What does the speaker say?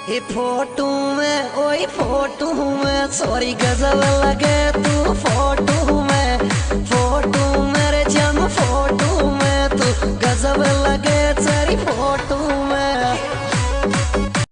ये फोटो में, ओए फोटो में, सॉरी गजब लगे तू फोटो